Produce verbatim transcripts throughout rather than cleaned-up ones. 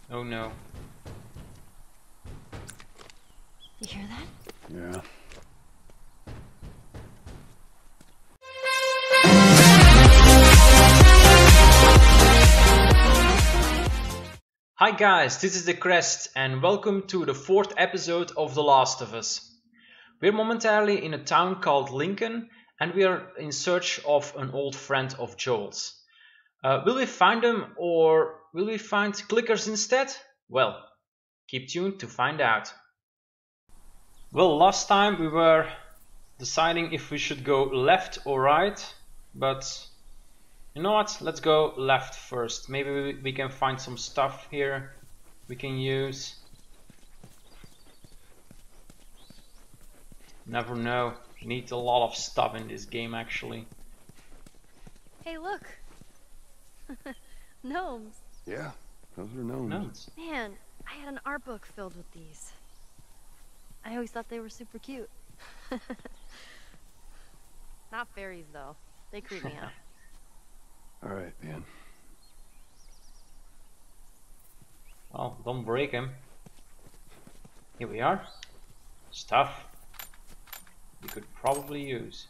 Oh no. You hear that? Yeah. Hi guys, this is The Crest and welcome to the fourth episode of The Last of Us. We're momentarily in a town called Lincoln and we are in search of an old friend of Joel's. Uh, will we find him or will we find clickers instead? Well, keep tuned to find out. Well, last time we were deciding if we should go left or right, but you know what? Let's go left first. Maybe we, we can find some stuff here we can use. Never know. Need a lot of stuff in this game actually. Hey, look. Gnomes. Yeah, those are gnomes. Gnomes. Man, I had an art book filled with these. I always thought they were super cute. Not fairies, though. They creep me out. All right, man. Well, don't break him. Here we are. Stuff we could probably use.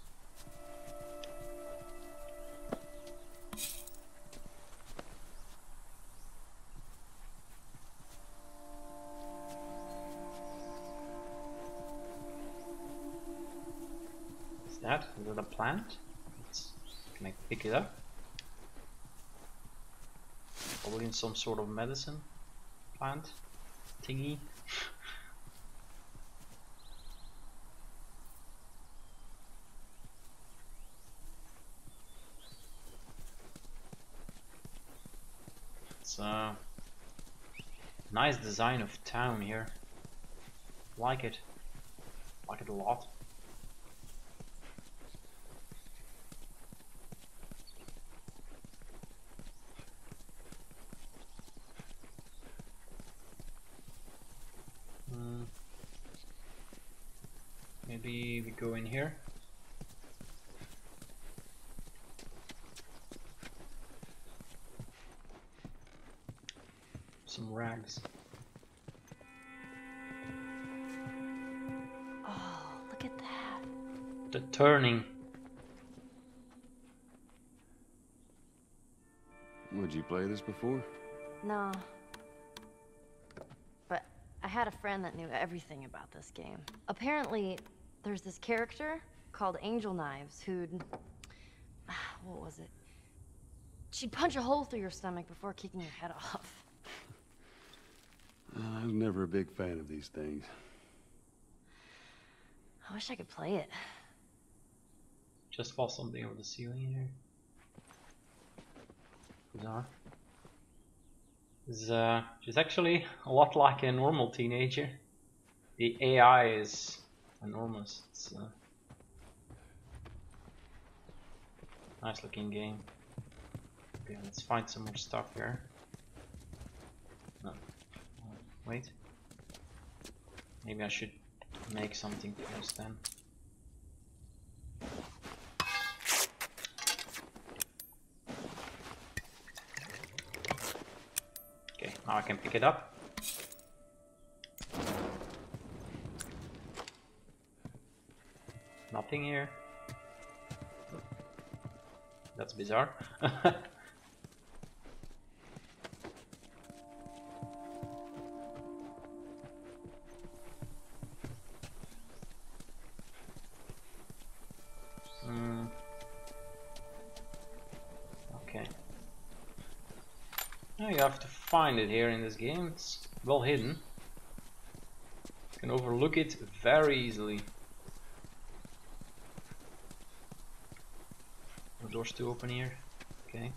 Is that? Is that a plant? Let's, can I pick it up? Probably in some sort of medicine plant thingy. It's a nice design of town here. Like it. Like it a lot. Hmm. Maybe we go in here. Some rags. Oh, look at that. The turning. Would you play this before? No. But I had a friend that knew everything about this game. Apparently, there's this character called Angel Knives who'd... What was it? She'd punch a hole through your stomach before kicking your head off. Uh, I was never a big fan of these things. I wish I could play it. Just fall something over the ceiling here. Bizarre. Is uh, she's actually a lot like a normal teenager. The A I is enormous. It's a nice looking game. Okay, let's find some more stuff here. No. Wait. Maybe I should make something first then. Okay, now I can pick it up. Nothing here. That's bizarre. mm. Okay. Now you have to find it here in this game. It's well hidden. You can overlook it very easily. The door's still open here. Okay.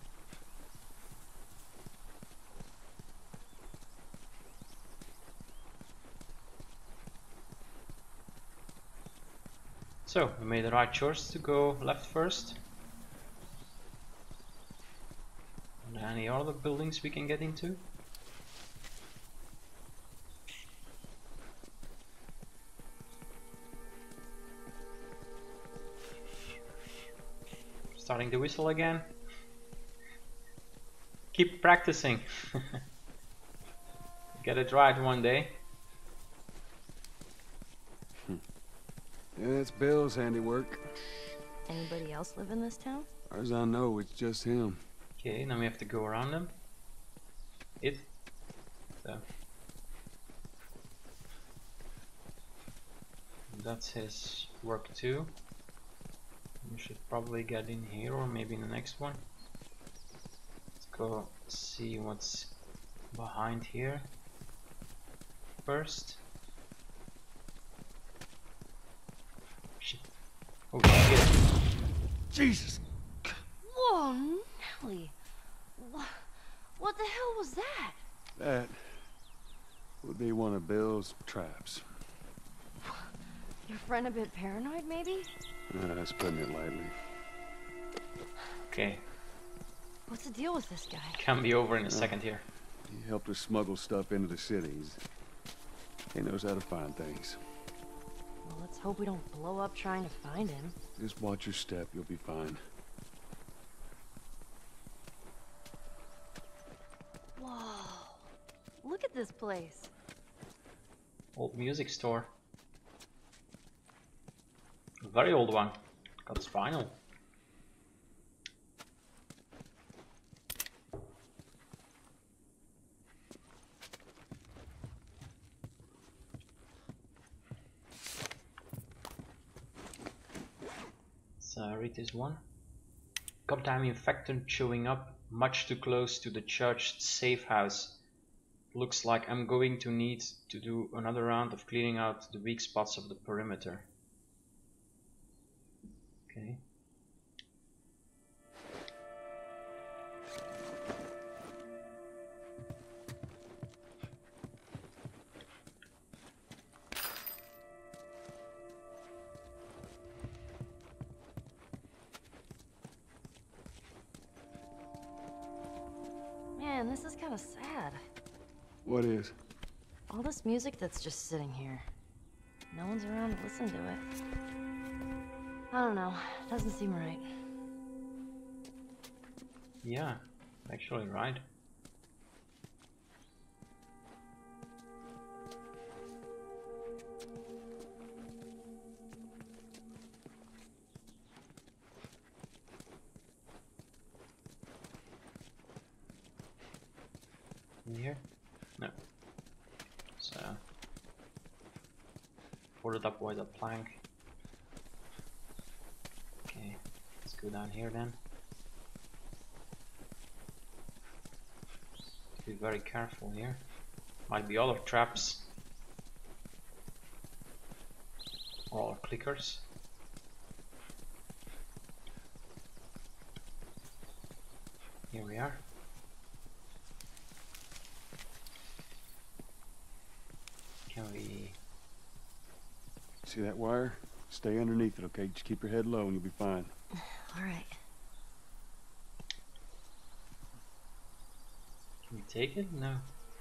So, we made the right choice to go left first. Are there any other buildings we can get into? Starting to whistle again. Keep practicing. Get it right one day. Yeah, it's Bill's handiwork. Anybody else live in this town? As far as I know, it's just him. Okay, now we have to go around them. It. So. That's his work too. We should probably get in here or maybe in the next one. Let's go see what's behind here first. Shit. Oh shit. Jesus! Whoa, Nelly. What, what the hell was that? That would be one of Bill's traps. Your friend a bit paranoid, maybe? Uh, that's putting it lightly. Okay, What's the deal with this guy? can be over in a second here. He helped us smuggle stuff into the cities. He knows how to find things. Well, let's hope we don't blow up trying to find him. Just watch your step, you'll be fine. Whoa. Look at this place. Old music store. A very old one. Got its vinyl. Let's uh, read this one. Goddamn infectant showing up much too close to the church safe house. Looks like I'm going to need to do another round of cleaning out the weak spots of the perimeter. Okay. Man, this is kind of sad. What is? All this music that's just sitting here. No one's around to listen to it. I don't know. Doesn't seem right. Yeah, actually right. In here? No. So folded up with a plank. Okay, let's go down here then. Be very careful here. Might be other traps or clickers. Here we are. Can we? See that wire? Stay underneath it, okay? Just keep your head low and you'll be fine. All right. Can we take it? No.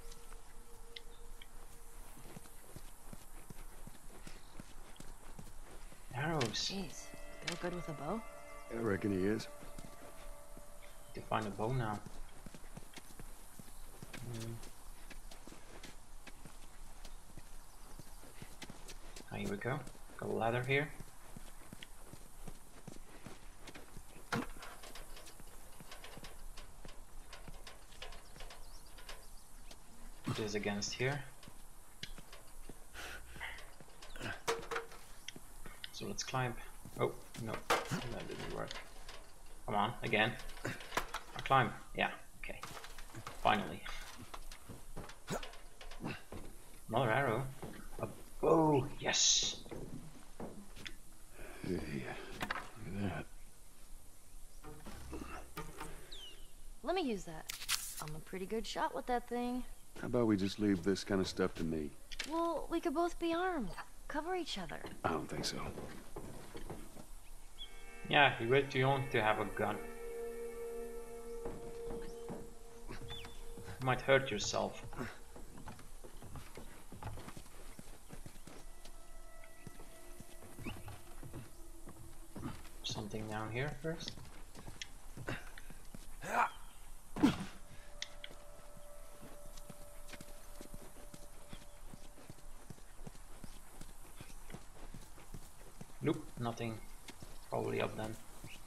Arrows. Jeez. Bill good with a bow? I reckon he is. To find a bow now. Mm. Ah, here we go. Got a ladder here. Put this against here. So let's climb. Oh, no, that didn't work. Come on, again. I climb. Yeah, okay. Finally. Another arrow. A bow, yes. Hey, look at that. Let me use that. I'm a pretty good shot with that thing. How about we just leave this kind of stuff to me? Well, we could both be armed. Cover each other. I don't think so. Yeah, you wait too young to have a gun. You might hurt yourself. Something down here first. Nope, nothing. Probably up then.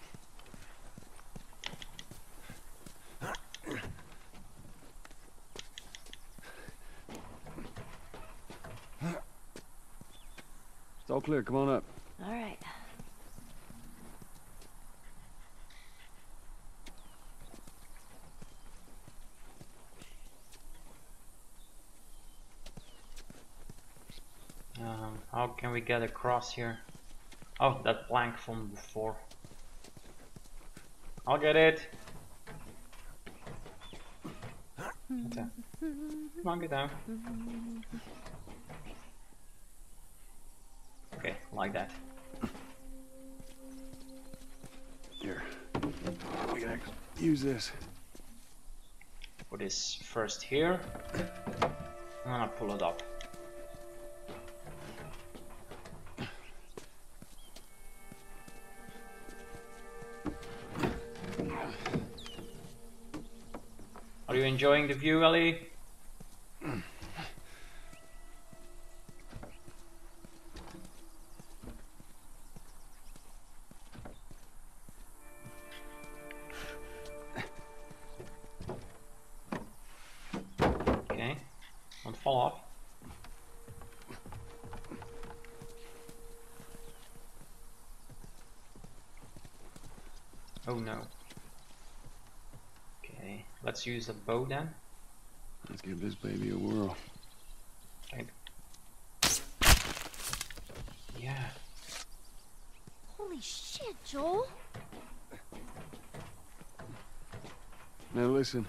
It's all clear. Come on up. All right. Um, how can we get across here? Oh, that plank from before. I'll get it. Okay. Come on, get down. Okay, like that. Here. We can actually use this. Put this first here. I'm gonna pull it up. Are you enjoying the view, Ellie? Okay, don't fall off. Oh no. Okay, let's use a bow then. Let's give this baby a whirl. Okay. Yeah. Holy shit, Joel. Now listen.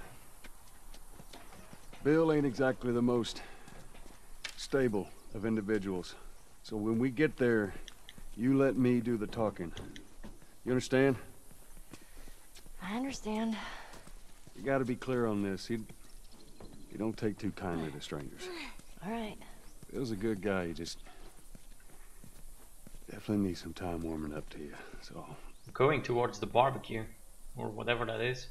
Bill ain't exactly the most stable of individuals. So when we get there, you let me do the talking. You understand? I understand. You gotta be clear on this. He, he don't take too kindly to strangers. All right. Bill's a good guy. He just definitely needs some time warming up to you. So Going towards the barbecue, or whatever that is.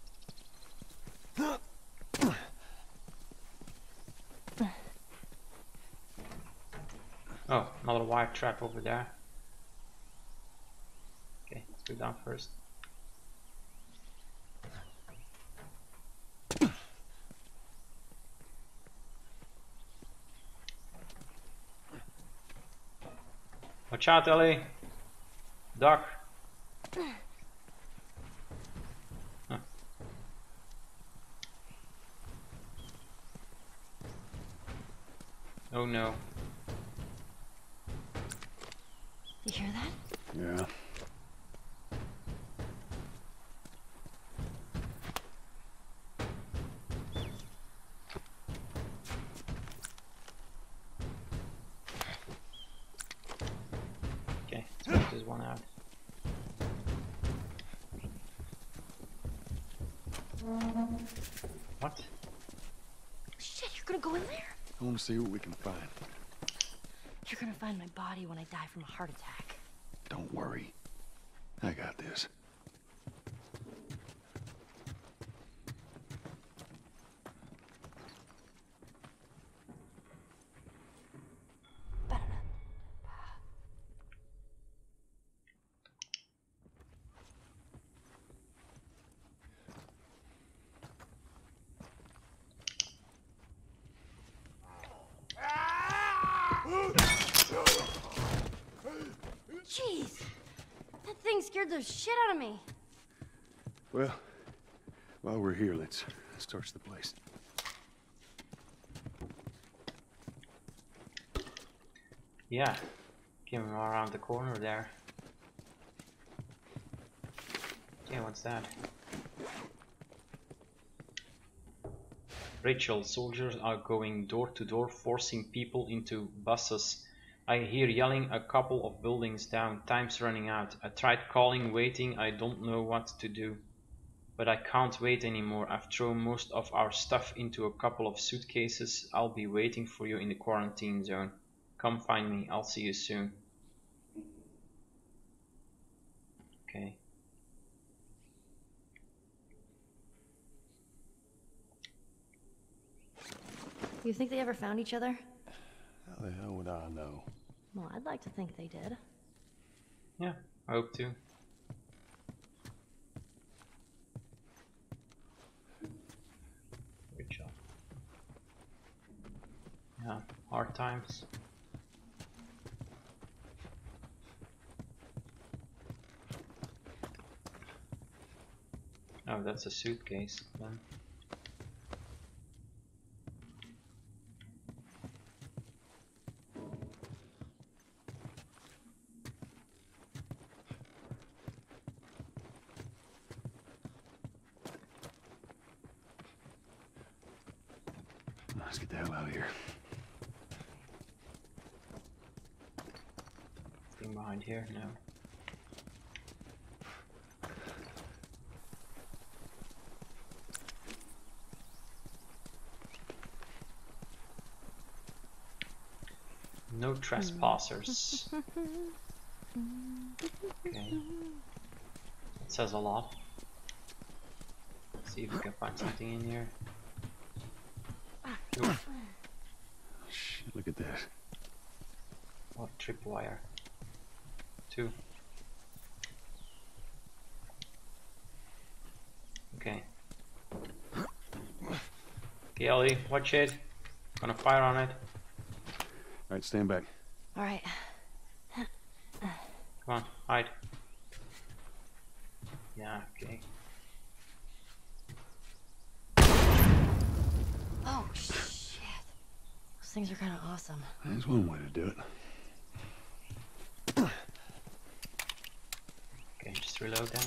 Oh, another wire trap over there. Okay, let's go down first. Watch out, Ellie! Duck! Huh. Oh no. You hear that? yeah. Okay, let's put this one out. What? Shit, you're gonna go in there? I want to see what we can find. You're gonna find my body when I die from a heart attack. Don't worry. I got this. Jeez! That thing scared the shit out of me. Well, while we're here, let's search the place. Yeah, came around the corner there. Okay, what's that? Rachel, soldiers are going door to door, forcing people into buses. I hear yelling a couple of buildings down. Time's running out. I tried calling, waiting. I don't know what to do. But I can't wait anymore. I've thrown most of our stuff into a couple of suitcases. I'll be waiting for you in the quarantine zone. Come find me. I'll see you soon. Okay. You think they ever found each other? How the hell would I know? Well, I'd like to think they did. Yeah, I hope to. Good job. Yeah, hard times. Oh, that's a suitcase then. Let's get the hell out of here. Thing behind here? No. No trespassers. Okay. That says a lot. Let's see if we can find something in here. Ooh, Shit, look at this. what tripwire? Two. Okay. Okay, Ellie, watch it. Gonna fire on it. Alright, stand back. All right. Come on, hide. Yeah, okay. Oh shit! Those things are kind of awesome. That's one way to do it. Okay, just reload them.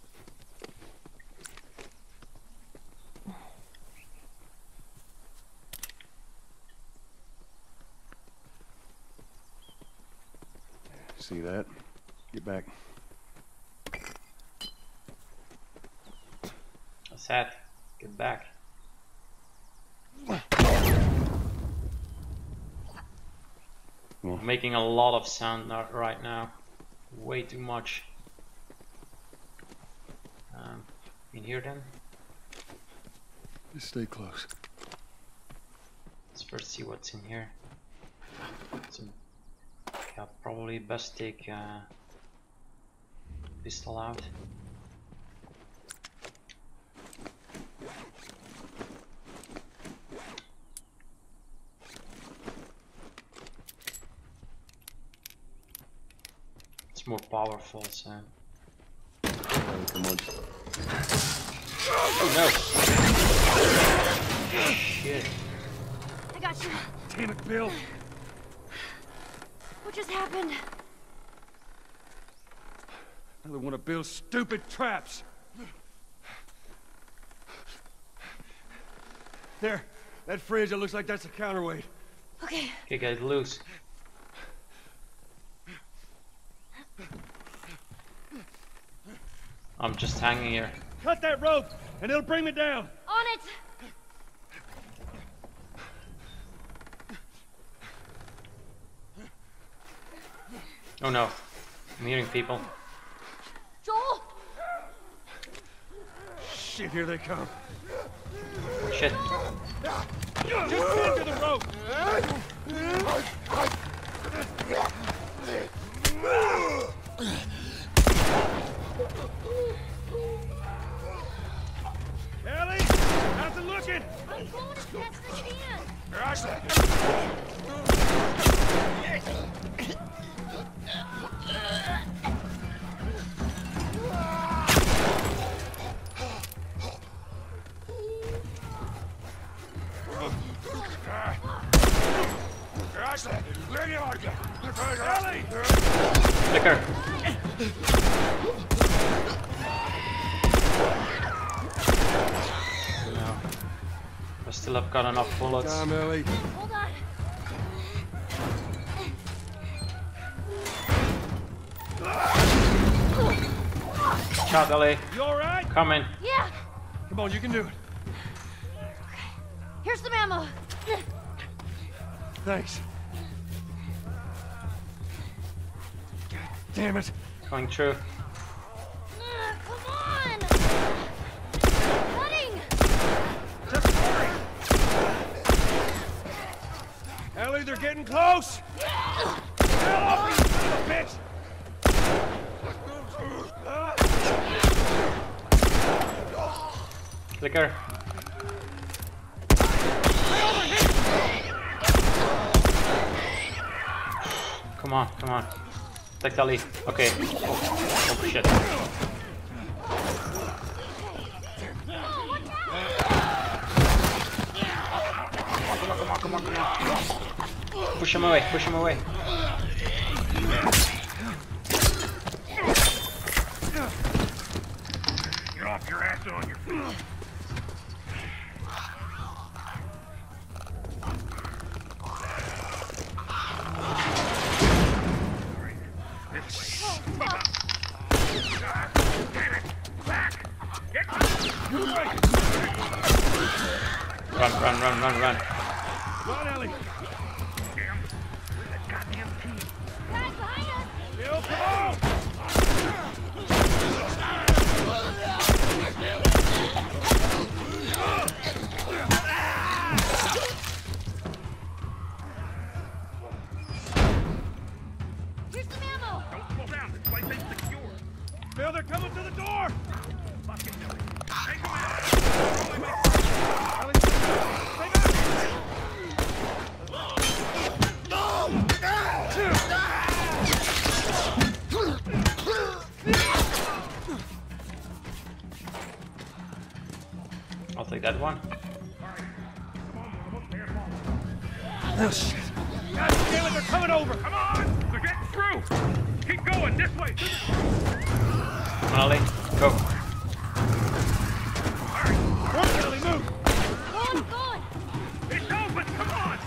See that? Get back. What's that? Get back. Well, Making a lot of sound now- right now. Way too much. Um, in here then? just stay close. Let's first see what's in here. Some, yeah, probably best take uh, pistol out. It's more powerful, so. Come on. Oh no! Shit. I got you. Damn it, Bill! What just happened? Another one of Bill's stupid traps. There, that fridge, it looks like that's a counterweight. Okay. Okay, get it loose. I'm just hanging here. Cut that rope, and it'll bring me down. On it. Oh no, I'm hearing people. Joel. Shit, here they come. Shit. Just into the rope. Ellie, how's it looking? I'm going as fast as I can. Ellie! Clicker. No. I still have got enough bullets. Come, Ellie. Hold on. Shot, Ellie. You alright? Coming. Yeah. Come on, you can do it. Here's some ammo. Thanks. God damn it. Going through. Uh, come on. Cutting. Just hurry. Ellie, they're getting close. Hell off, you son of a bitch. Flicker. Come on, come on. Protect Ali. Okay. Oh shit. Come on, come on, come on, come on. Push him away, push him away. Get off your ass on your feet. Run, run, run, run, run. Run, Ellie. Damn. Where's that goddamn key? Guys, behind us! Bill, come on! Here's some ammo! Don't slow down. This place ain't secure. Bill, they're coming to the door! Fucking Ellie. Take them out. Only make Ellie, take out. I'll take that one. Oh, shit. God damn it, they're coming over! Come on! They're getting through! Keep going, this way! Come on, Ali. Go. Alright, run, Ellie, move! Going, going! It's open, come on!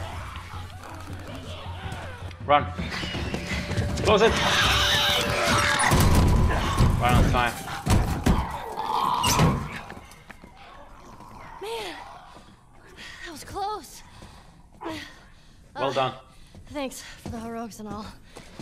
Run. Close it. Right on time. Man, that was close. Well done. Thanks for the heroics and all.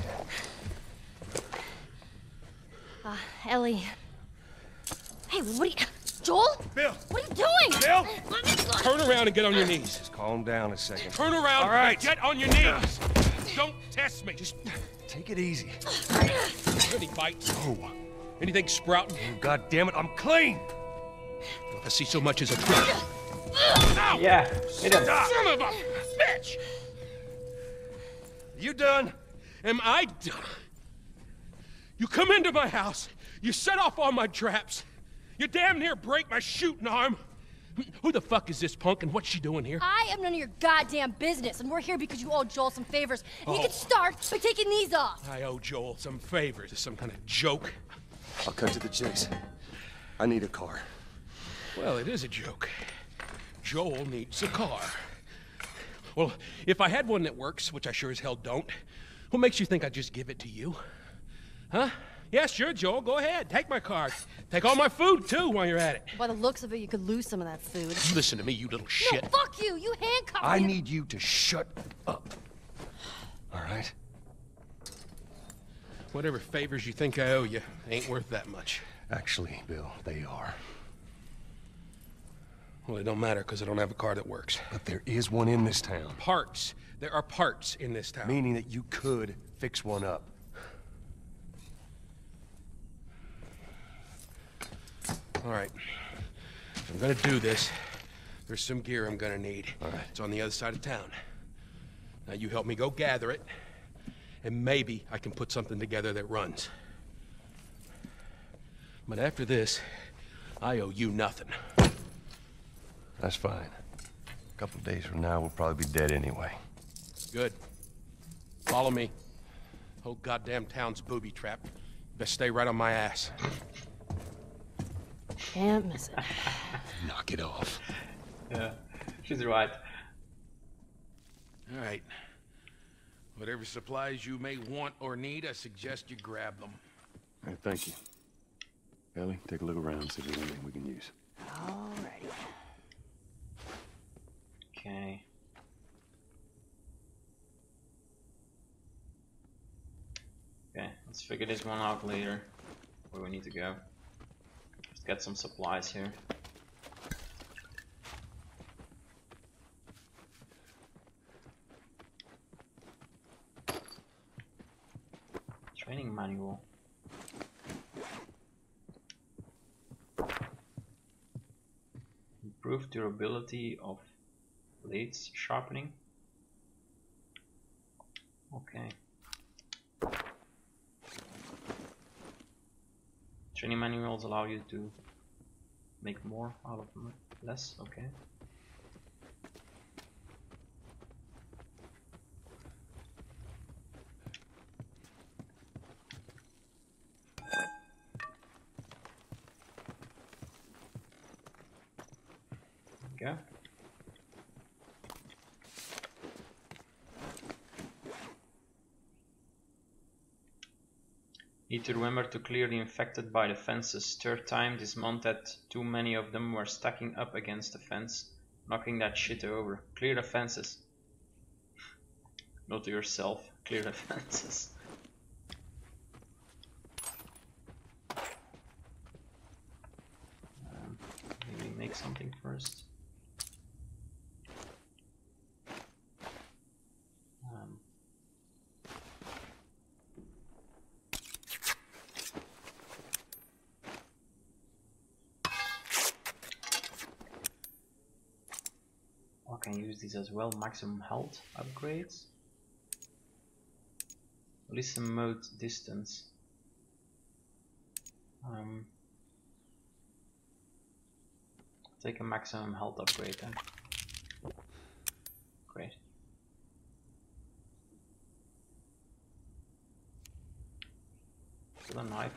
Uh, Ellie. Hey, what are you... Joel? Bill! What are you doing? Bill! Let me go. Turn around and get on your knees. Just calm down a second. Turn around All right. and get on your knees. Don't test me. Just Take it easy. any bites. Oh. Anything sprouting? Oh, God damn it, I'm clean! If I see so much as a trick. Ow! Yeah, hit him. Son of a bitch! You done? Am I done? You come into my house, you set off all my traps, you damn near break my shooting arm. Who the fuck is this punk and what's she doing here? I am none of your goddamn business, and we're here because you owe Joel some favors. And you Oh. can start by taking these off. I owe Joel some favors. Is some kind of joke? I'll cut to the chase. I need a car. Well, it is a joke. Joel needs a car. Well, if I had one that works, which I sure as hell don't, what makes you think I'd just give it to you? Huh? Yeah, sure, Joel, go ahead. Take my car. Take all my food, too, while you're at it. By the looks of it, you could lose some of that food. Listen to me, you little shit. No, fuck you! You handcuffed I me. need you to shut up. All right? Whatever favors you think I owe you ain't worth that much. Actually, Bill, they are. Well, it don't matter, because I don't have a car that works. But there is one in this town. Parts. There are parts in this town. Meaning that you could fix one up. All right. If I'm gonna do this, there's some gear I'm gonna need. All right. It's on the other side of town. Now you help me go gather it, and maybe I can put something together that runs. But after this, I owe you nothing. That's fine. A couple of days from now, we'll probably be dead anyway. Good. Follow me. Whole goddamn town's booby trapped. Best stay right on my ass. Can't miss it. Knock it off. Yeah, she's right. All right. Whatever supplies you may want or need, I suggest you grab them. Hey, thank you. Ellie, take a look around, see if there's anything we can use. Alrighty. Okay. Okay, let's figure this one out later. Where we need to go. Let's get some supplies here. Training manual. Improved durability of blades sharpening. Okay. Training manuals allow you to make more out of less. Okay. Okay. Need to remember to clear the infected by the fences. Third time this month that too many of them were stacking up against the fence, knocking that shit over. Clear the fences. Not to yourself. Clear the fences. Um, maybe make something first. Um, I can use these as well. Maximum health upgrades. Listen mode distance. Um, take a maximum health upgrade then. Great. Still a knife.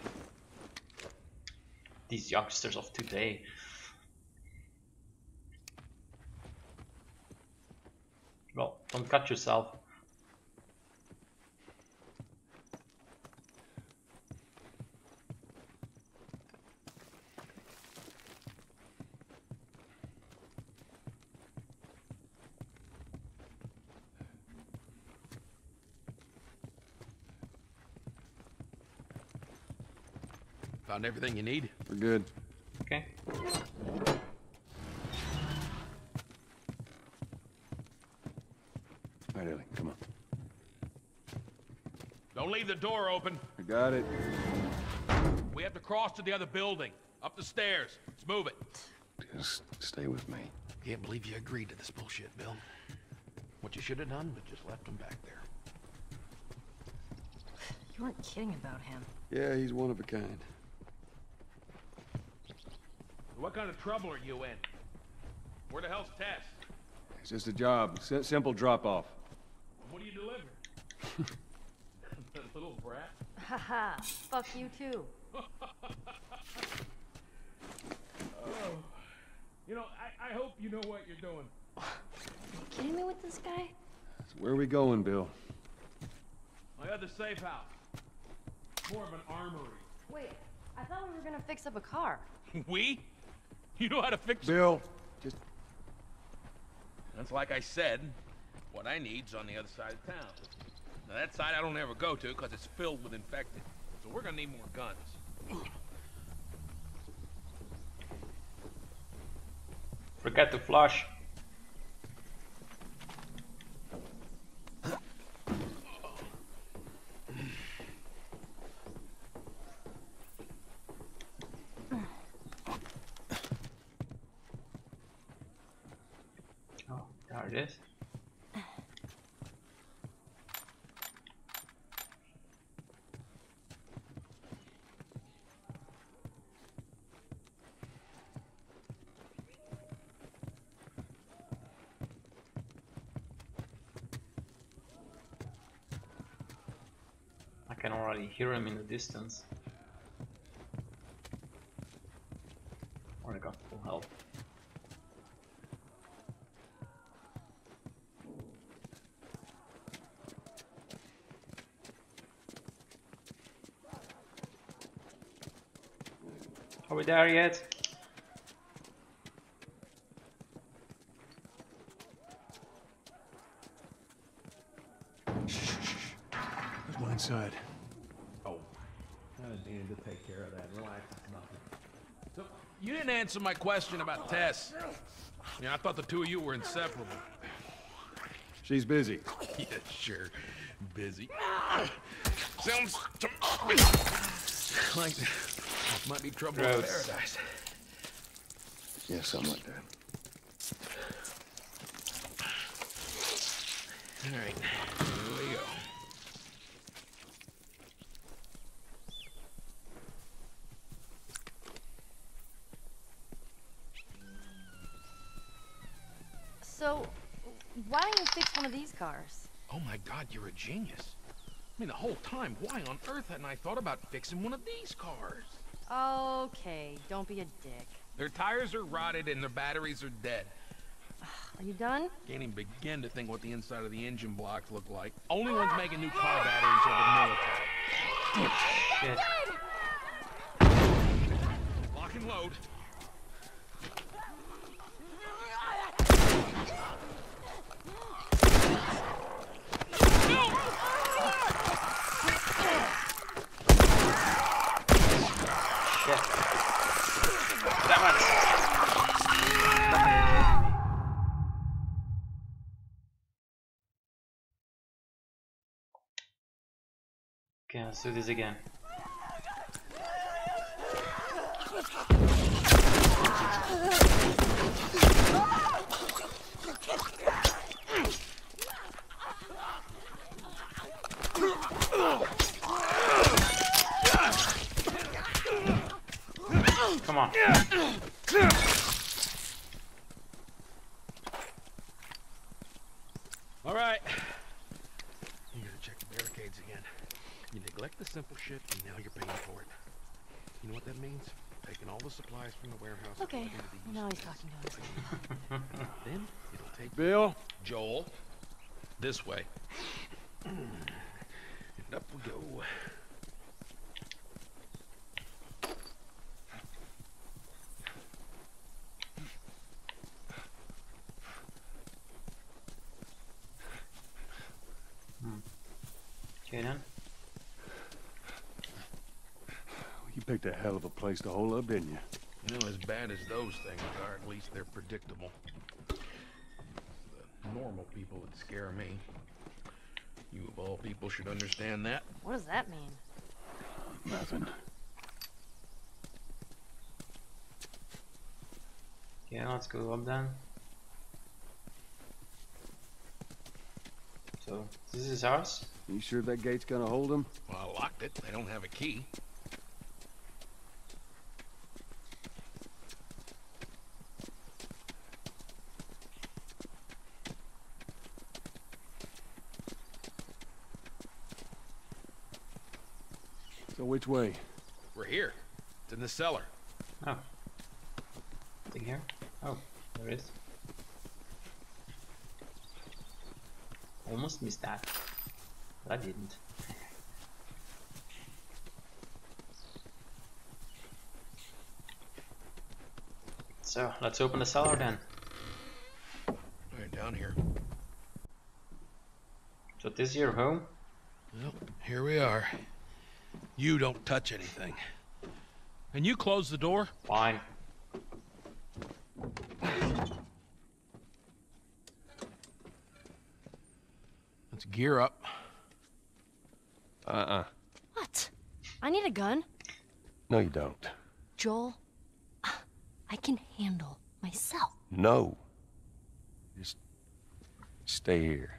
These youngsters of today. Well, don't cut yourself. Found everything you need? We're good. Okay. All right, Ellie, come on. Don't leave the door open. I got it. We have to cross to the other building. Up the stairs. Let's move it. Just stay with me. Can't believe you agreed to this bullshit, Bill. What you should have done was just left him back there. You weren't kidding about him. Yeah, he's one of a kind. What kind of trouble are you in? Where the hell's Tess? It's just a job. S simple drop-off. What do you deliver? That little brat? Haha, fuck you too. Oh. You know, I, I hope you know what you're doing. Are you kidding me with this guy? So where are we going, Bill? My other safe house. More of an armory. Wait, I thought we were gonna fix up a car. We? You know how to fix it? Bill, just... That's like I said. What I need's on the other side of town. Now that side I don't ever go to because it's filled with infected. So we're gonna need more guns. Forget to flush. Oh, there it is. I can already hear him in the distance. Or I got full health. Are we there yet? Let's go inside. Oh. I needed to take care of that. Relax, it's nothing. So, you didn't answer my question about Tess. Yeah, I thought the two of you were inseparable. She's busy. Yeah, sure. Busy. Sounds to me like might be trouble in Gross. paradise. Yeah, something like that. All right, here we go. So, why don't you fix one of these cars? Oh my God, you're a genius. I mean, the whole time, why on earth hadn't I thought about fixing one of these cars? Okay, don't be a dick. Their tires are rotted and their batteries are dead. Are you done? Can't even begin to think what the inside of the engine blocks look like. Only ones making new car batteries are the military. Shit. Lock and load. Okay, let's do this again. Come on. All right. You gotta check the barricades again. You neglect the simple shit, and now you're paying for it. You know what that means? Taking all the supplies from the warehouse. and Okay, plugging into the well, now east he's talking to us. side. Then it'll take Bill? Joel this way. And up we go. Okay then. You picked a hell of a place to hole up, didn't you? You know, as bad as those things are, at least they're predictable. The normal people that scare me. You of all people should understand that. What does that mean? Nothing. Okay, let's go up then. So, this is his house? You sure that gate's gonna hold him? Well, I locked it. They don't have a key. So which way? We're here. It's in the cellar. Oh. Nothing here? Oh, there it is. Almost missed that. But I didn't. So, let's open the cellar then. Right down here. So this is your home? Well, here we are. You don't touch anything. And you close the door? Fine. Let's gear up. Uh-uh. What? I need a gun. No, you don't. Joel, I can handle myself. No. Just stay here.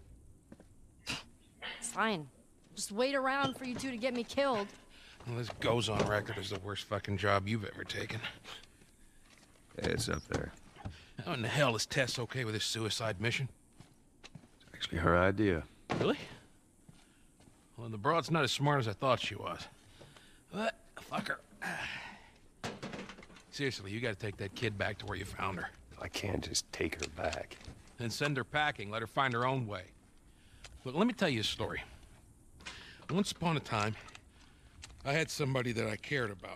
Fine. Just wait around for you two to get me killed. Well, this goes on record as the worst fucking job you've ever taken. It's up there. How in the hell is Tess okay with this suicide mission? It's actually her idea. Really? Well, the broad's not as smart as I thought she was. But, fuck her. Seriously, you gotta take that kid back to where you found her. I can't just take her back. Then send her packing, let her find her own way. Look, let me tell you a story. Once upon a time, I had somebody that I cared about.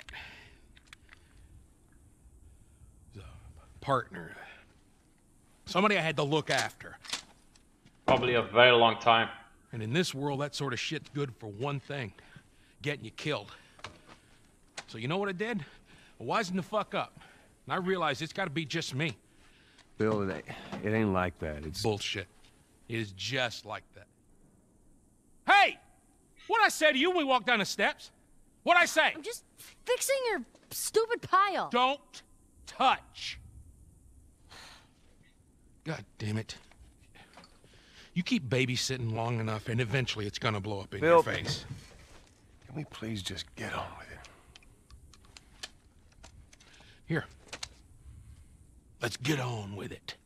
A partner. Somebody I had to look after. Probably a very long time. And in this world, that sort of shit's good for one thing. Getting you killed. So you know what I did? I wisened the fuck up. And I realized it's gotta be just me. Bill, it ain't, it ain't like that. It's Bullshit. It is just like that. Hey! What'd I say to you when we walked down the steps? What'd I say? I'm just fixing your stupid pile. Don't touch. God damn it. You keep babysitting long enough, and eventually it's gonna blow up in Bill. your face. Can we please just get on with it? Here. Let's get on with it.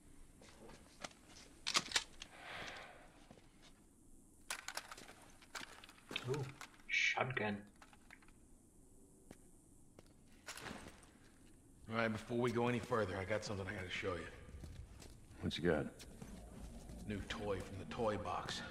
Ooh, shotgun. All right, before we go any further, I got something I gotta show you. What you got? New toy from the toy box.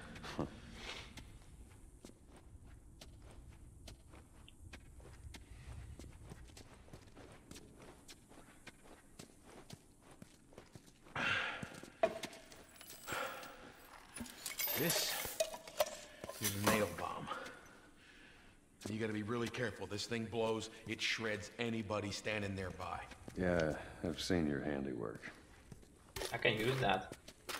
This is a nail bomb. And you gotta be really careful. This thing blows, it shreds anybody standing nearby. Yeah, I've seen your handiwork. I can use that.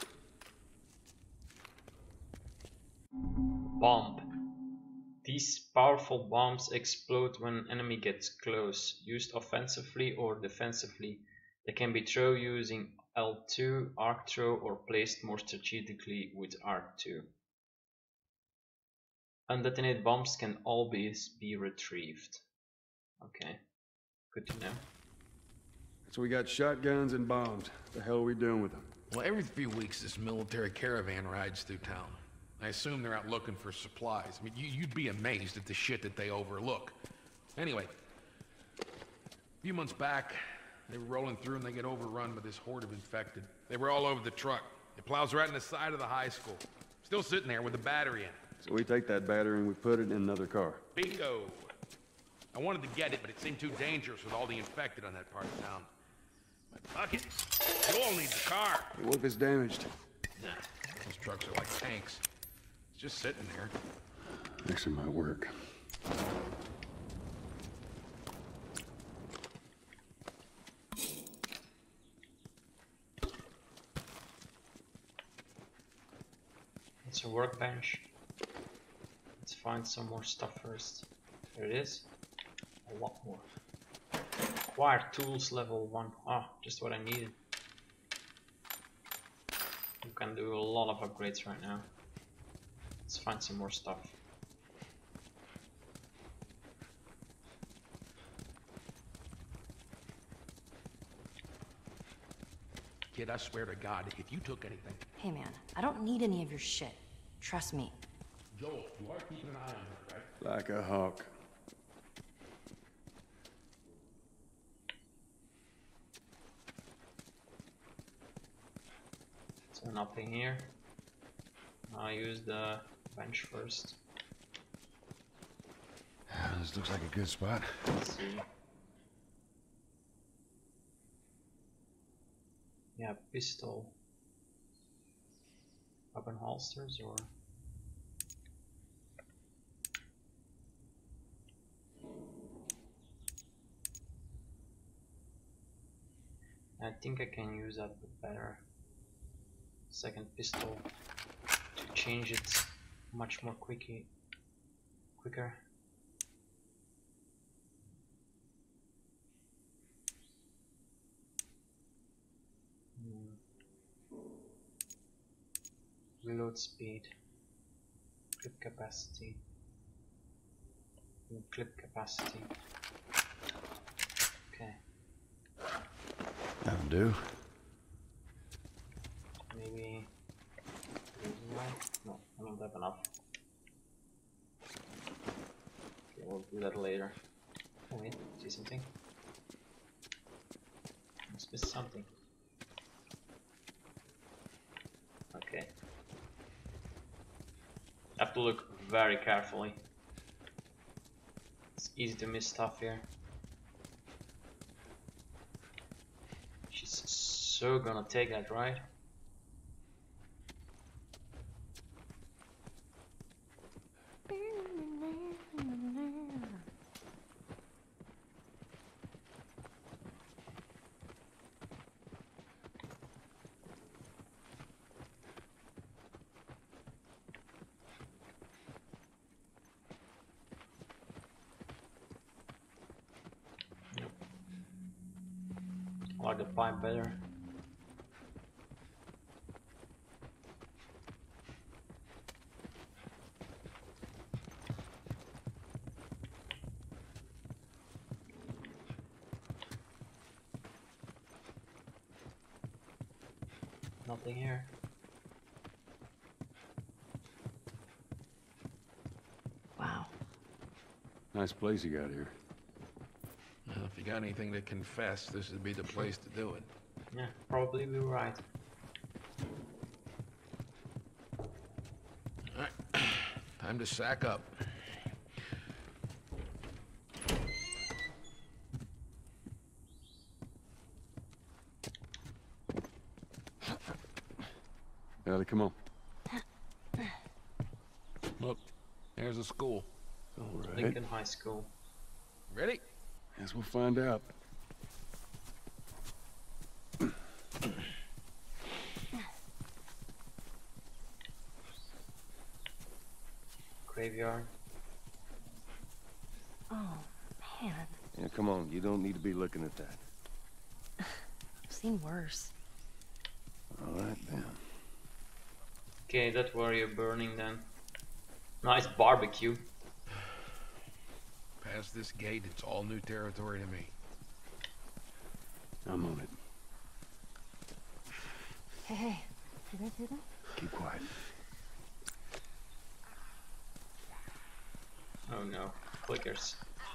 Bomb. These powerful bombs explode when an enemy gets close, used offensively or defensively. They can be thrown using L two, arc throw, or placed more strategically with arc two. Undetonated bombs can always be retrieved. Okay, good to know. So we got shotguns and bombs. What the hell are we doing with them? Well, every few weeks this military caravan rides through town. I assume they're out looking for supplies. I mean, you, you'd be amazed at the shit that they overlook. Anyway, a few months back, they were rolling through and they get overrun by this horde of infected. They were all over the truck. It plows right in the side of the high school. Still sitting there with the battery in it. So we take that battery and we put it in another car. Bingo! I wanted to get it, but it seemed too dangerous with all the infected on that part of town. But fuck it. Joel needs a car. What if it's damaged? Nah, those trucks are like tanks. It's just sitting there. Actually might work. It's a workbench. Let's find some more stuff first. There it is. A lot more. Acquire tools level one. Ah, just what I needed. You can do a lot of upgrades right now. Let's find some more stuff. Kid, I swear to God, if you took anything... Hey man, I don't need any of your shit. Trust me. Joel, you are keeping an eye on her, right? Like a hawk. So nothing here. I'll use the bench first. This looks like a good spot. Let's see. Yeah, pistol. Weapon holsters or... I think I can use that better. Second pistol to change it much more quickly, quicker. Hmm. Reload speed, clip capacity, and clip capacity. Okay. That'll do. Maybe. No, I don't have enough. Okay, we'll do that later. Oh wait, see something? Must be something. Okay. I have to look very carefully. It's easy to miss stuff here. She's so gonna take that, right? I like the pipe better. Nothing here. Wow. Nice place you got here. Well, if you got anything to confess, this would be the place to do it. Yeah, probably we were right. Alright, time to sack up. Ellie, come on. Look, there's a school. All right. Lincoln High School. Ready? Guess we'll find out. Graveyard. Oh, man. Yeah, come on. You don't need to be looking at that. I've seen worse. All right, then. Okay, that's where you're burning then. Nice barbecue. Past this gate, it's all new territory to me. I'm on it. Hey, hey. Did I do that? Keep quiet. Oh no, clickers.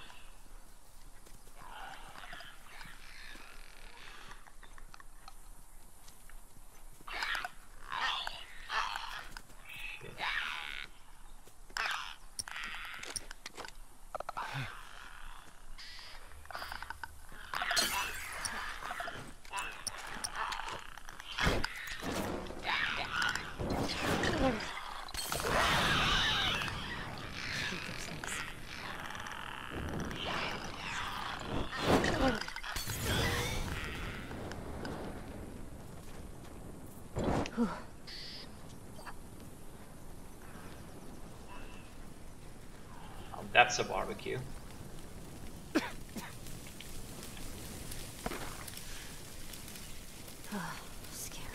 Oh, that's a barbecue. Scary.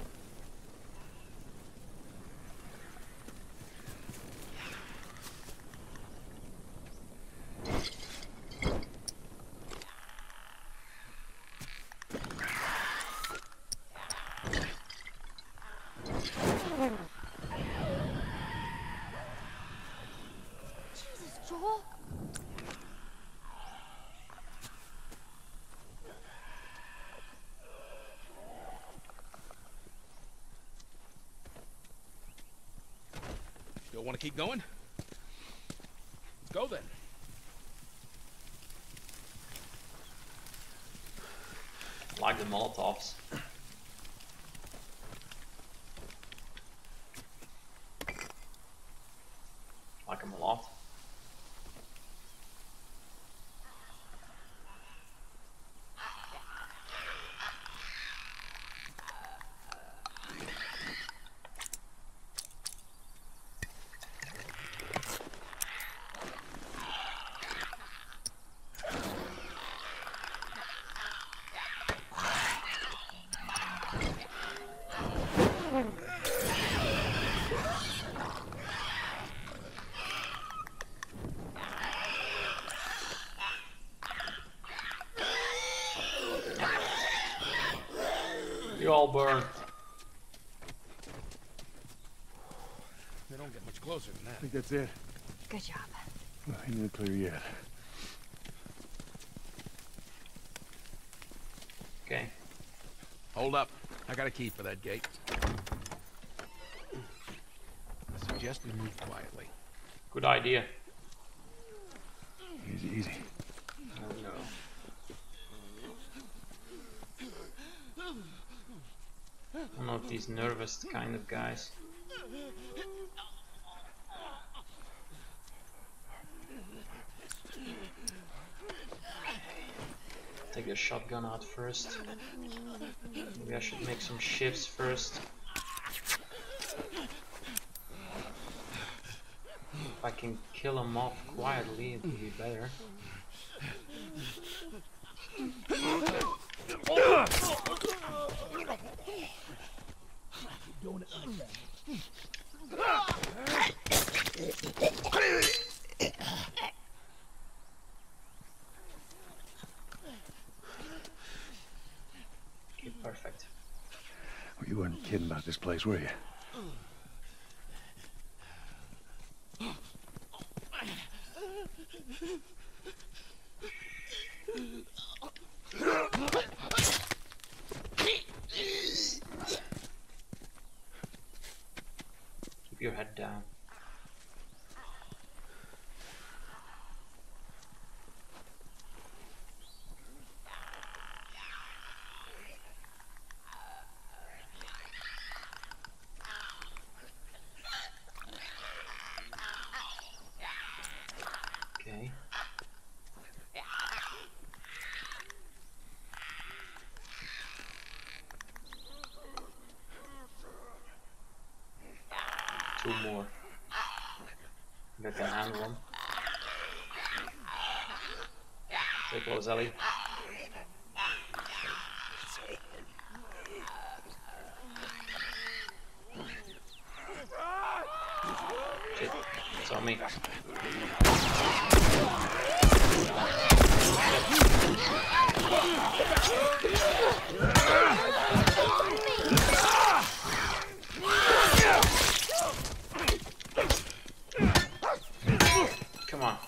Jesus, Joel. Still want to keep going? Let's go then. Like the Molotovs. Like them a lot. You all burn. They don't get much closer than I that. think that's it. Good job. Well, ain't it clear yet. Okay. Hold up. I got a key for that gate. I suggest we move quietly. Good idea. Easy, easy. Oh no. One of these nervous kind of guys. Take the shotgun out first. Maybe I should make some shifts first. If I can kill him off quietly, it would be better. Okay, perfect. Well, you wasn't kidding about this place, were you? Keep your head down. Okay. Two more. Get the handle on. Stay close, Ellie. Shit, it's on me. Come on.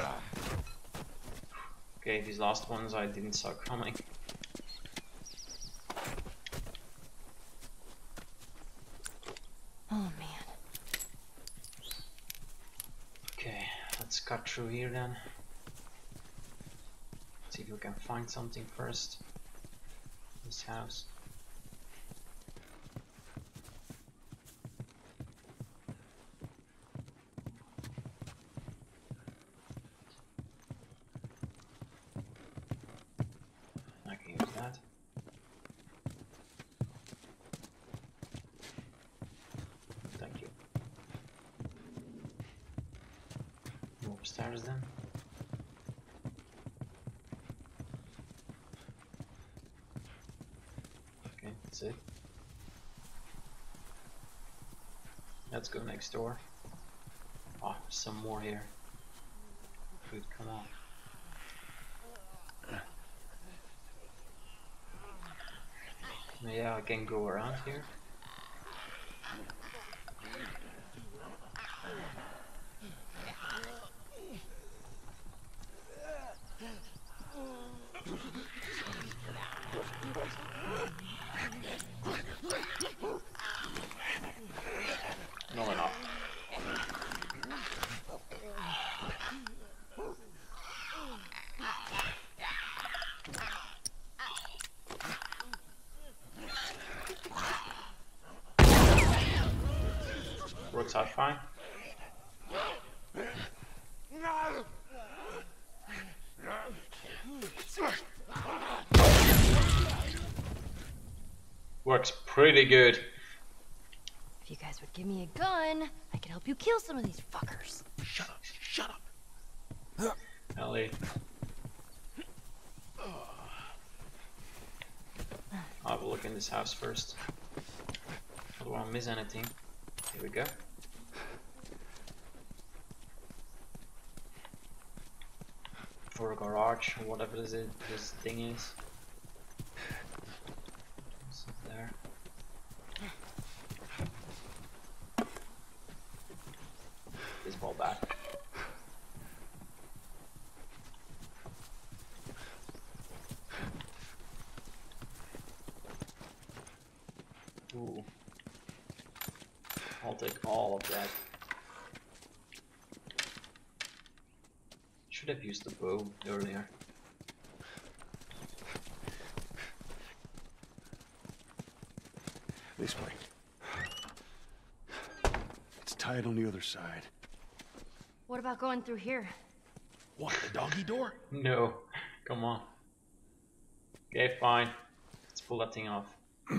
Okay, these last ones I didn't saw coming. Oh man. Okay, let's cut through here then. See if we can find something first. This house. I can use that. Thank you. Go upstairs then. Okay, that's it. Let's go next door. Oh, there's some more here. Food, come on. Yeah, I can go around here. No, we're not. Works out fine. Works pretty good. If you guys would give me a gun, I could help you kill some of these fuckers. Shut up, shut up. Ellie. I'll have a look in this house first. I don't want to miss anything. Here we go. For a garage or whatever this is, this thing is. It's there. Baseball bat. Ooh. I'll take all of that. Should have used the bow earlier. This way. It's tied on the other side. What about going through here? What, the doggy door? No, come on. Okay, fine. Let's pull that thing off.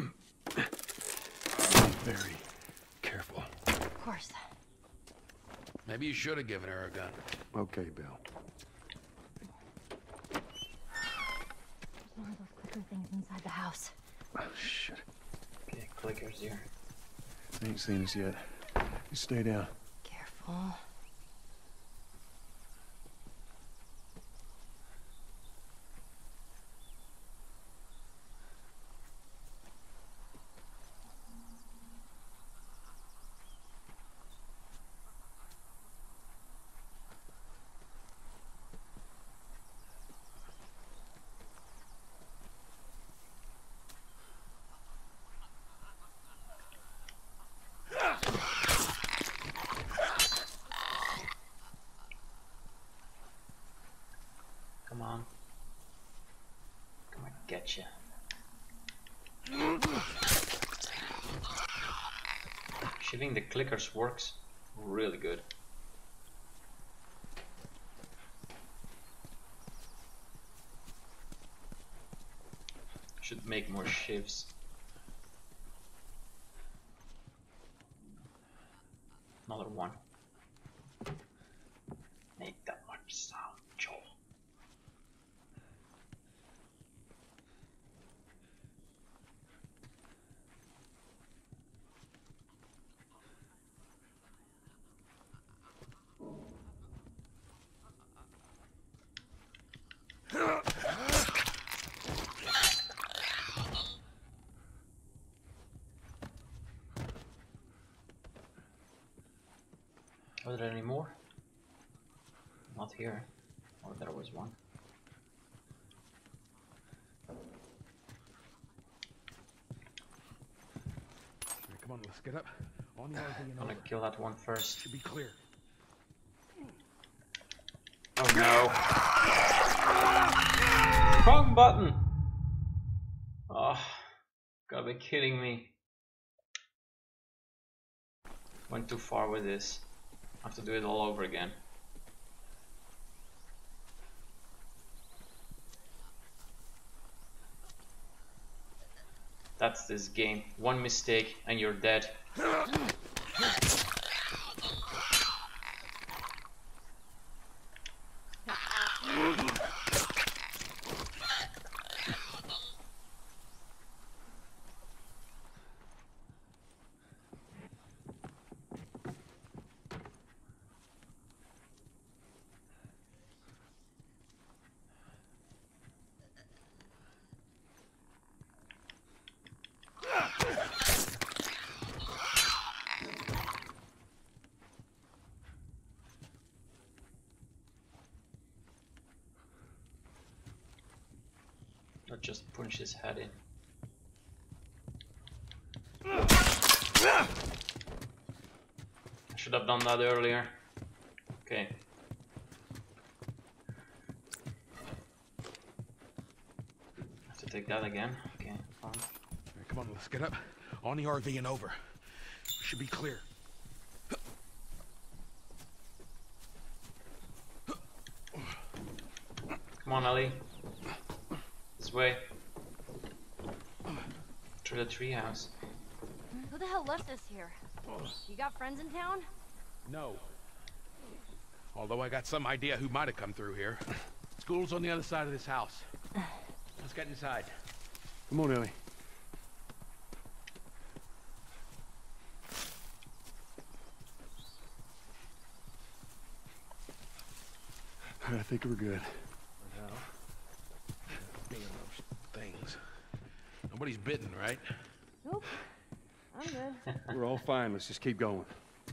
Very careful. Of course. Maybe you should have given her a gun. Okay, Bill. One of those clicker things inside the house. Oh, shit. Okay, clickers here. They ain't seen us yet. You stay down. Careful. Shivving the clickers works really good. Should make more shivs. Another one. Make that much sound, Joel. Are there any more? Not here. Oh, there was one. Right, come on, let's get up. On the R V and I'm gonna over. kill that one first. Should be clear. Oh no! Wrong button! Oh, gotta be kidding me. Went too far with this. I have to do it all over again. That's this game. One mistake and you're dead. Or just punch his head in. I should have done that earlier. Okay. Have to take that again. Okay, fine. Right, come on, let's get up. On the R V and over. Should be clear. Come on, Ellie. This way. Through the treehouse. Who the hell left us here? You got friends in town? No. Although I got some idea who might have come through here. School's on the other side of this house. Let's get inside. Come on, Ellie. I think we're good. Being those things. Nobody's bitten, right? Nope. I'm good. We're all fine. Let's just keep going.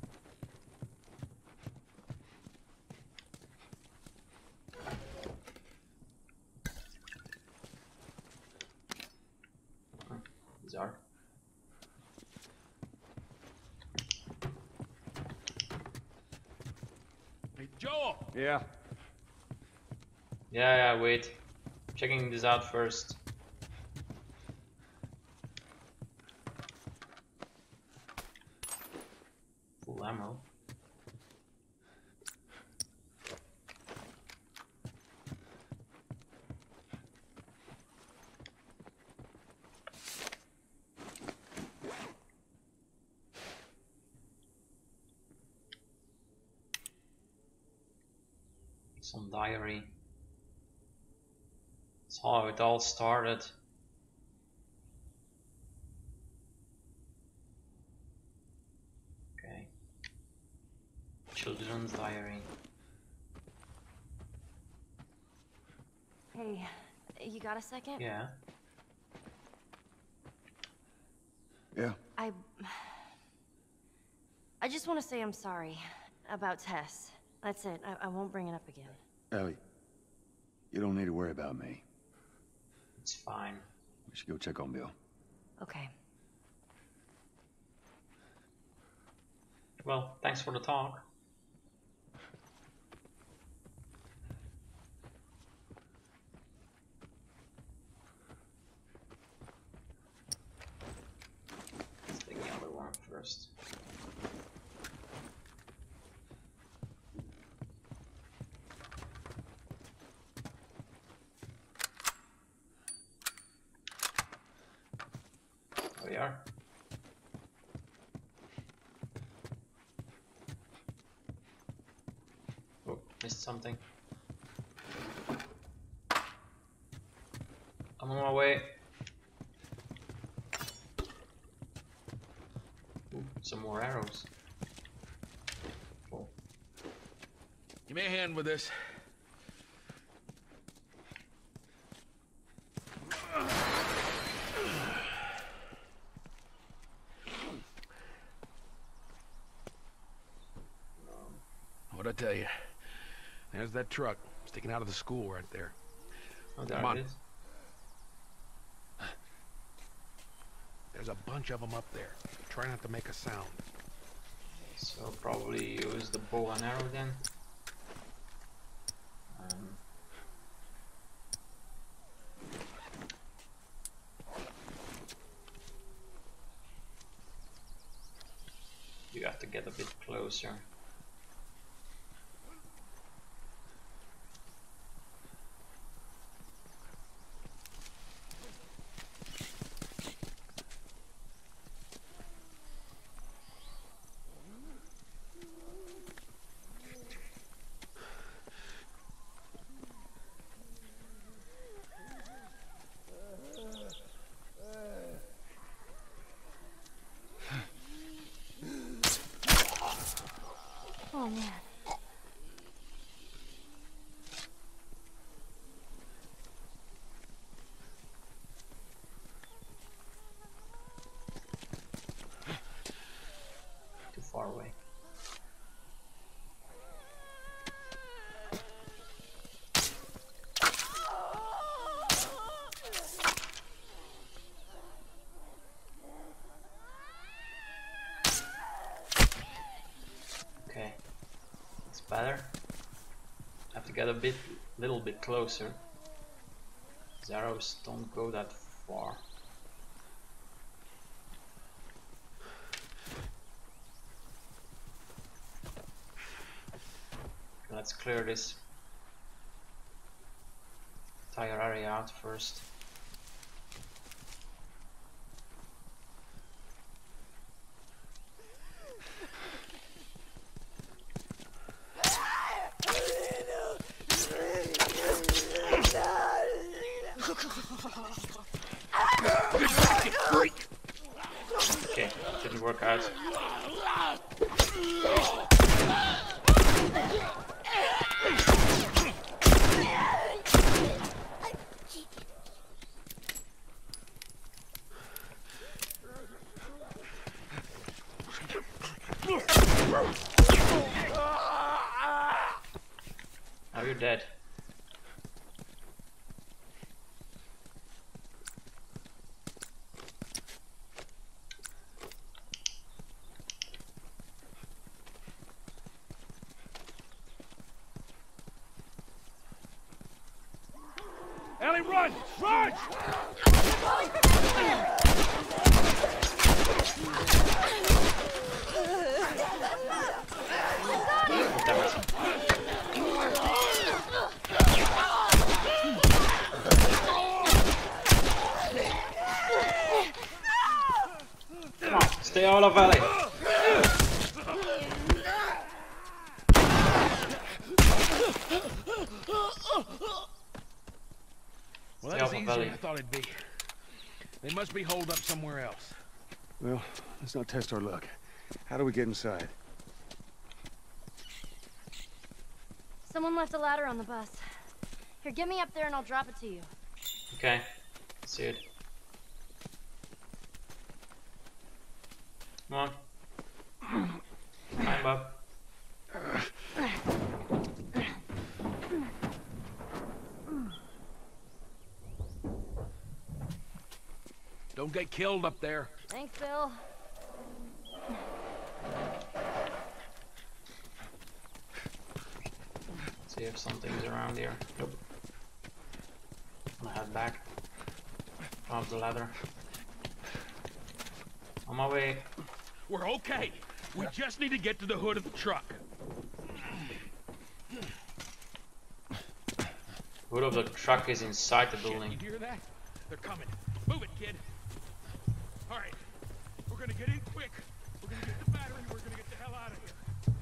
Bizarre. Hey, Joel! Yeah. Yeah, yeah, wait. Checking this out first. Full ammo. Some diary. That's how it all started. Okay. Children's diary. Hey, you got a second? Yeah. Yeah. I... I just want to say I'm sorry about Tess. That's it. I, I won't bring it up again. Ellie, you don't need to worry about me. It's fine. We should go check on Bill. Okay. Well, thanks for the talk. Let's take the other one first. are. Oh, missed something. I'm on my way. Ooh, some more arrows. Oh. Give me a hand with this. What'd I tell you? There's that truck sticking out of the school right there. Oh, there Come on. it is. There's a bunch of them up there. Try not to make a sound. So probably use the bow and arrow then. Um, you have to get a bit closer. Oh man. Too far away. Okay, it's better. Have to get a bit, little bit closer. These arrows don't go that far. Let's clear this entire area out first. Okay, didn't work out. Now you're dead. Ellie, run! Run! Come on, stay out of Ellie. Well, that's easier than I thought it'd be. They must be holed up somewhere else. Well, let's not test our luck. How do we get inside? Someone left a ladder on the bus. Here, get me up there and I'll drop it to you. Okay, see it. Come on. Climb up. Don't get killed up there. Thanks, Bill. See if something's around here. Nope. I'm gonna head back. Climb the ladder. On my way. We're okay. We just need to get to the hood of the truck. Hood of the truck is inside the building. You hear that? They're coming. Move it, kid. All right, gonna get in quick. We're gonna get the battery. We're gonna get the hell out of here.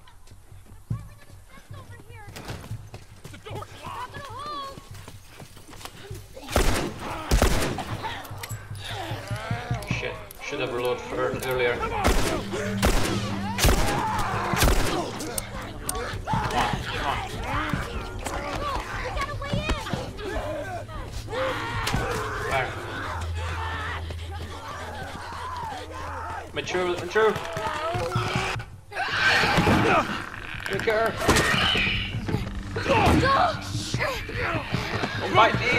Over here. The door's locked. Not gonna hold. Shit, should have reloaded first earlier. Come on. Fire. Mature, mature. Take care. Don't bite me.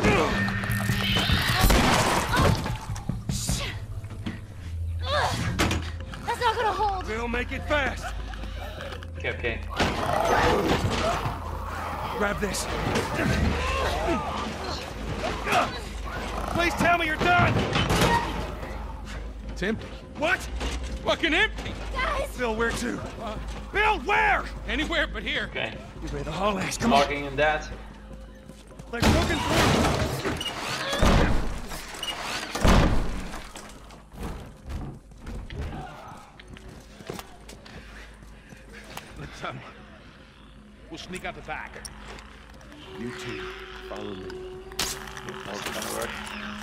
That's not gonna hold. We'll make it fast. Okay, okay. Grab this. Please tell me you're done. It's empty. What? Fucking empty! Guys! Bill, where to? Uh, Bill, where? Anywhere but here. Okay. You ready to haul ass? Come on. Logging in that. Like broken through. Let's um. We'll sneak out the back. You two, follow me. How's it gonna work?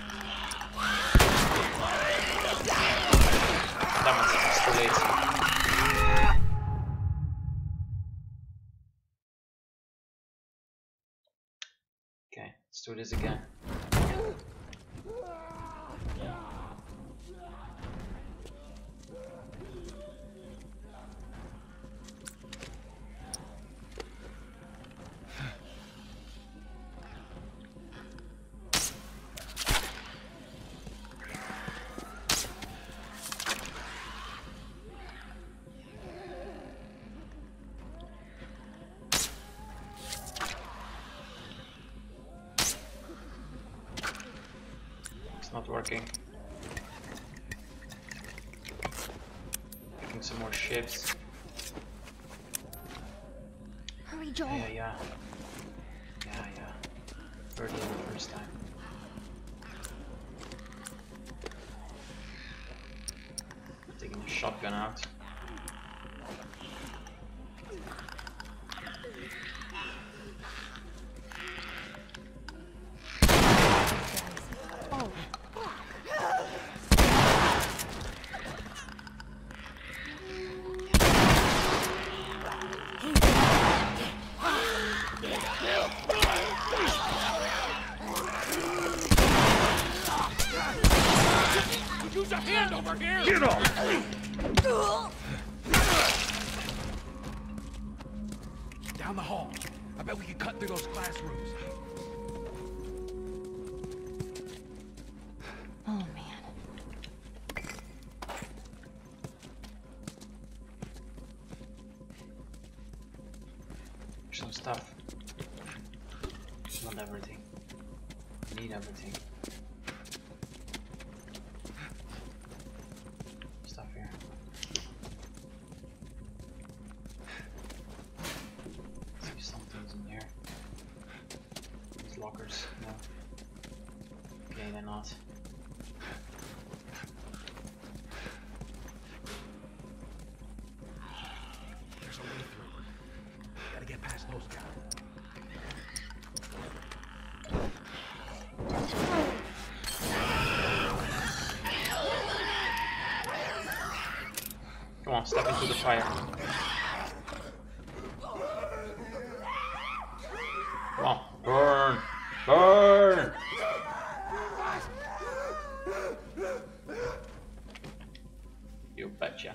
Damn it, it's too late. Okay, let's do this again. It's not working. Making some more ships. Hurry, Joel. Yeah, yeah. Yeah, yeah. Heard it the first time. Taking the shotgun out. Oh, Use a hand over here! Get off! Down the hall. I bet we can cut through those classrooms. oh man. Some stuff. Not everything. Need everything. Stuff here. See something's in here. These lockers, no. Okay, they're not. There's a way through. Gotta get past those guys. Come on, step into the fire. Come on, burn! Burn! You betcha.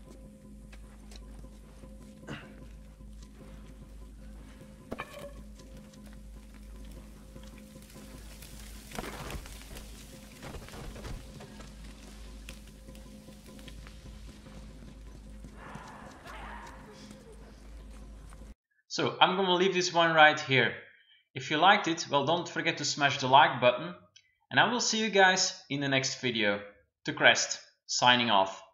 So I'm gonna leave this one right here. If you liked it, well, don't forget to smash the like button, and I will see you guys in the next video. To Crest, signing off.